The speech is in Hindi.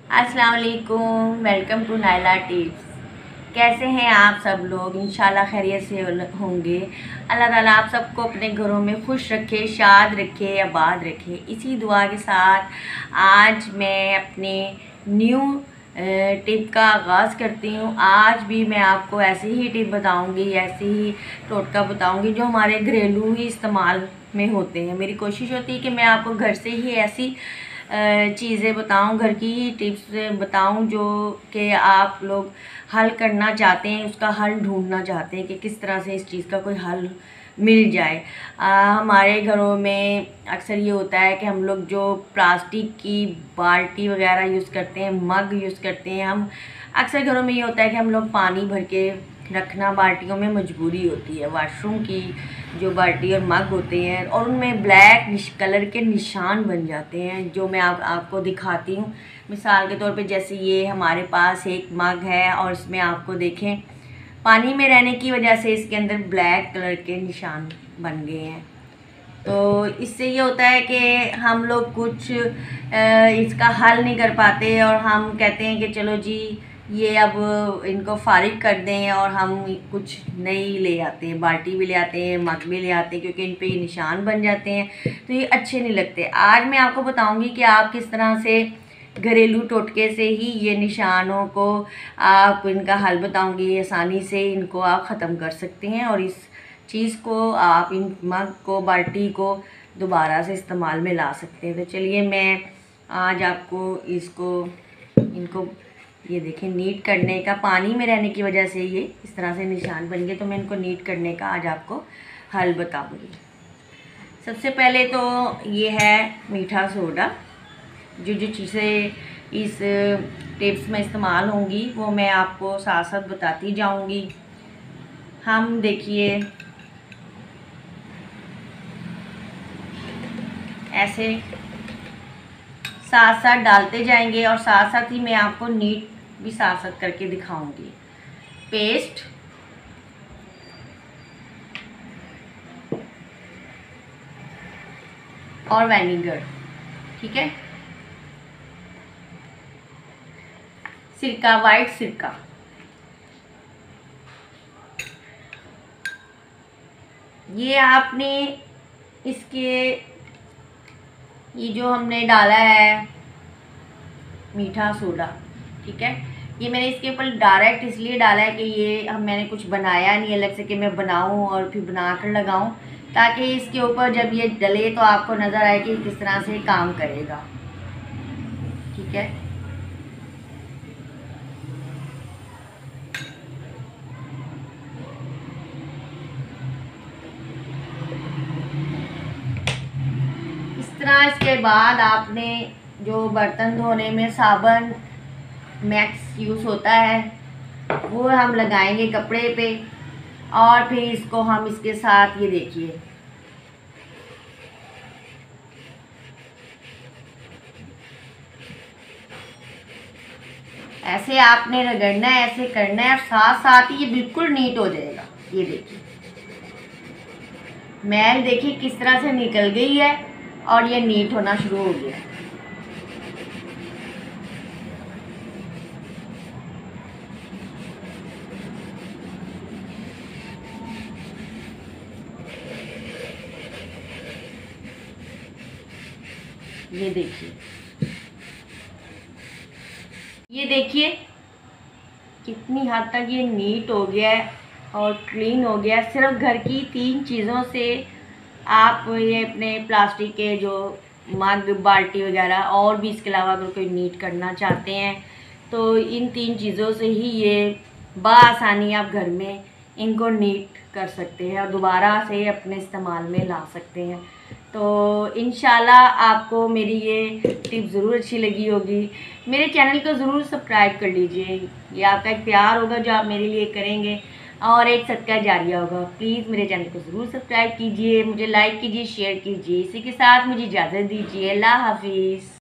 अस्सलाम वालेकुम, वेलकम टू नाइला टिप्स। कैसे हैं आप सब लोग? इंशाल्लाह खैरियत से होंगे। अल्लाह ताला आप सबको अपने घरों में खुश रखे, शाद रखे, आबाद रखे। इसी दुआ के साथ आज मैं अपने न्यू टिप का आगाज़ करती हूँ। आज भी मैं आपको ऐसी ही टिप बताऊँगी, ऐसी ही टोटका बताऊँगी जो हमारे घरेलू ही इस्तेमाल में होते हैं। मेरी कोशिश होती है कि मैं आपको घर से ही ऐसी चीज़ें बताऊं, घर की ही टिप्स बताऊं जो कि आप लोग हल करना चाहते हैं, उसका हल ढूंढना चाहते हैं कि किस तरह से इस चीज़ का कोई हल मिल जाए। हमारे घरों में अक्सर ये होता है कि हम लोग जो प्लास्टिक की बाल्टी वगैरह यूज़ करते हैं, मग यूज़ करते हैं, हम अक्सर घरों में ये होता है कि हम लोग पानी भर के रखना बाल्टियों में मजबूरी होती है। वाशरूम की जो बाल्टी और मग होते हैं और उनमें ब्लैक कलर के निशान बन जाते हैं, जो मैं आपको दिखाती हूँ। मिसाल के तौर पे जैसे ये हमारे पास एक मग है और इसमें आपको देखें पानी में रहने की वजह से इसके अंदर ब्लैक कलर के निशान बन गए हैं। तो इससे ये होता है कि हम लोग कुछ इसका हल नहीं कर पाते और हम कहते हैं कि चलो जी ये अब इनको फारिग कर दें और हम कुछ नई ले आते हैं, बाल्टी भी ले आते हैं, मग भी ले आते हैं, क्योंकि इन पे ये निशान बन जाते हैं तो ये अच्छे नहीं लगते। आज मैं आपको बताऊंगी कि आप किस तरह से घरेलू टोटके से ही ये निशानों को आप इनका हल बताऊंगी, आसानी से इनको आप ख़त्म कर सकते हैं और इस चीज़ को आप इन मग को, बाल्टी को दोबारा से इस्तेमाल में ला सकते हैं। तो चलिए मैं आज आपको इनको ये देखें नीट करने का, पानी में रहने की वजह से ये इस तरह से निशान बन गए, तो मैं इनको नीट करने का आज आपको हल बताऊंगी। सबसे पहले तो ये है मीठा सोडा। जो चीज़ें इस टिप्स में इस्तेमाल होंगी वो मैं आपको साथ साथ बताती जाऊंगी। हम देखिए ऐसे साथ साथ डालते जाएंगे और साथ साथ ही मैं आपको नीट भी साथ साथ करके दिखाऊंगी। पेस्ट, और विनेगर, ठीक है, सिरका, वाइट सिरका। ये आपने इसके ये जो हमने डाला है मीठा सोडा, ठीक है, ये मैंने इसके ऊपर डायरेक्ट इसलिए डाला है कि ये मैंने कुछ बनाया नहीं अलग से कि मैं बनाऊं और फिर बना कर लगाऊं, ताकि इसके ऊपर जब ये डले तो आपको नज़र आए कि किस तरह से काम करेगा, ठीक है। इस तरह इसके बाद आपने जो बर्तन धोने में साबुन मैक्स यूज़ होता है वो हम लगाएंगे कपड़े पे और फिर इसको हम इसके साथ ये देखिए ऐसे आपने रगड़ना है, ऐसे करना है, साथ साथ ही ये बिल्कुल नीट हो जाएगा। ये देखिए मैल देखिए किस तरह से निकल गई है और ये नीट होना शुरू हो गया। ये देखिए कितनी हद तक ये नीट हो गया है और क्लीन हो गया। सिर्फ घर की 3 चीज़ों से आप ये अपने प्लास्टिक के जो मग, बाल्टी वगैरह और भी इसके अलावा अगर कोई नीट करना चाहते हैं तो इन 3 चीज़ों से ही ये बआसानी आप घर में इनको नीट कर सकते हैं और दोबारा से अपने इस्तेमाल में ला सकते हैं। तो इंशाल्लाह आपको मेरी ये टिप ज़रूर अच्छी लगी होगी। मेरे चैनल को ज़रूर सब्सक्राइब कर लीजिए, ये आपका एक प्यार होगा जो आप मेरे लिए करेंगे और एक सदका जारिया होगा। प्लीज़ मेरे चैनल को ज़रूर सब्सक्राइब कीजिए, मुझे लाइक कीजिए, शेयर कीजिए। इसी के साथ मुझे इजाज़त दीजिए। अल्लाह हाफिज़।